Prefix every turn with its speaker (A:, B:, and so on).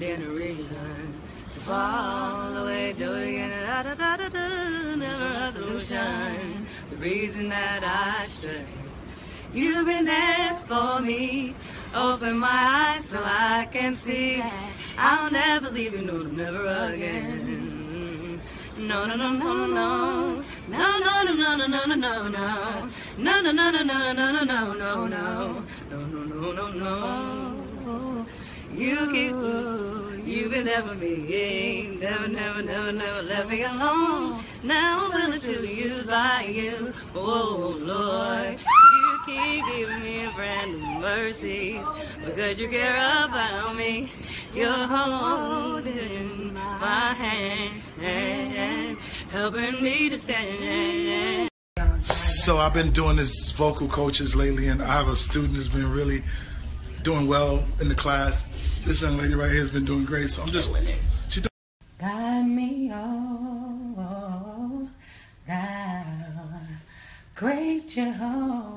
A: finding a reason to fall away, do it again, never a solution. The reason that I stray, you've been there for me. Open my eyes so I can see. I'll never leave you, no, never again. No, no, no, no, no. No, no, no, no, no, no, no, no, no. No, no, no, no, no, no, no, no, no, no, no. No, no, no, no, no. You've been there for me. Never, never, never, never let me alone. Now I'm willing to be used by you. Oh, Lord. You keep giving me brand new mercies because you care about me. You're holding my hand, helping me to stand.
B: So I've been doing this vocal coaches lately, and I have a student who's been really doing well in the class. This young lady right here has been doing great, so I'm just...
A: Guide me all, thou great Jehovah.